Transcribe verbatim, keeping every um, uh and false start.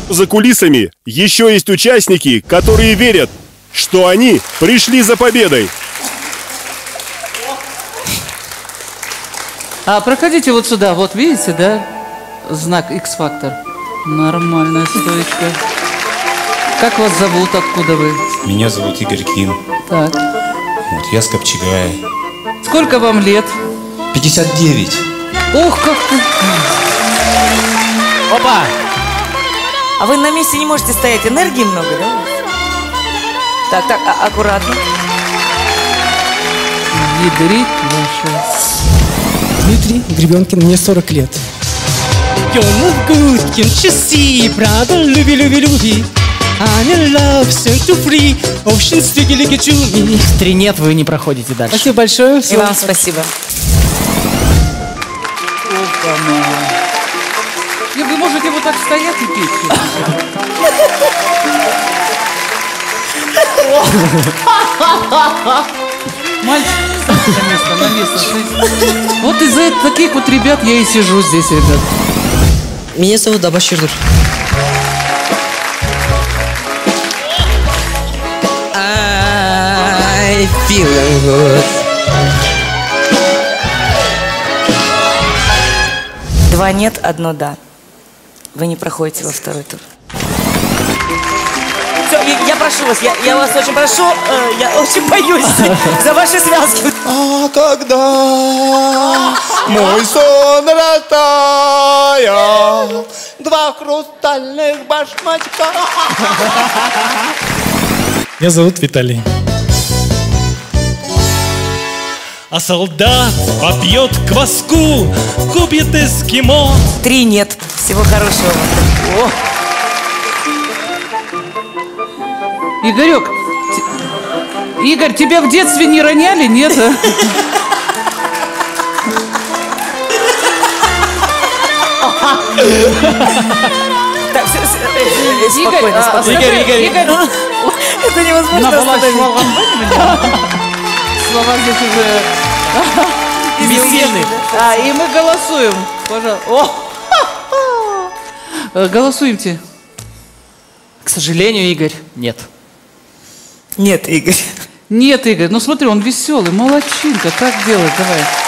За кулисами еще есть участники, которые верят, что они пришли за победой. А проходите вот сюда, вот видите, да? Знак X-Factor. Нормальная стоечка. Как вас зовут, откуда вы? Меня зовут Игорь Кин. Так. Вот, я с Копчегая. Сколько вам лет? пятьдесят девять. Ох, как ты... Опа! А вы на месте не можете стоять, энергии много, да? Так, так, а аккуратно. Ядрить ваша. Дмитрий Гребенкин, мне сорок лет. Гуткин, часы, правда, люби, люби, люби. I'm in love, sent to free, ocean sticky like a chumi. Три нет, вы не проходите дальше. Спасибо большое. И вам спасибо. Опа-на. И вы можете вот так стоять и петь. Мальчик, на место, на место. Вот из-за таких вот ребят я и сижу здесь, ребят. Меня зовут Абаширдур. I feel good. Два нет, одно да. Вы не проходите во второй тур. Все, я, я прошу вас, я, я вас очень прошу, э, я очень боюсь за ваши связки. А когда мой сон растаял, два хрустальных башмачка. Меня зовут Виталий. А солдат попьет кваску, купит эскимо. Три нет. Всего хорошего. О. Игорек, т... Игорь, тебя в детстве не роняли, нет? Так, спокойно, спокойно. Игорь, Игорь, Игорь. Это невозможно остановить. Слова здесь уже бессильны. А, и мы голосуем. Пожалуйста. Голосуемте. К сожалению, Игорь, нет. Нет, Игорь. Нет, Игорь, ну смотри, он веселый, молодчинка, так делать, давай.